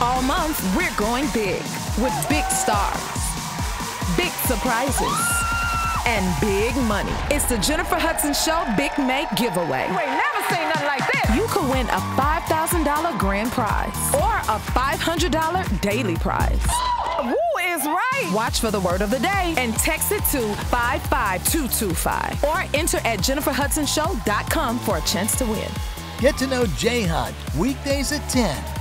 All month, we're going big with big stars, big surprises, and big money. It's the Jennifer Hudson Show Big Make Giveaway. You ain't never seen nothing like this. You could win a $5,000 grand prize or a $500 daily prize. Woo is right. Watch for the word of the day and text it to 55225 or enter at JenniferHudsonShow.com for a chance to win. Get to know J-Hud weekdays at 10